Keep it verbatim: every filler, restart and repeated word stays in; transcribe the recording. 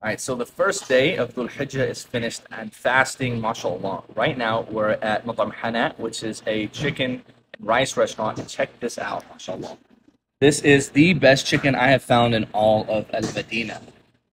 All right, so the first day of Dhul Hijjah is finished and fasting, mashallah. Right now, we're at Madam Hana, which is a chicken and rice restaurant. And check this out, mashallah. This is the best chicken I have found in all of Al Madinah.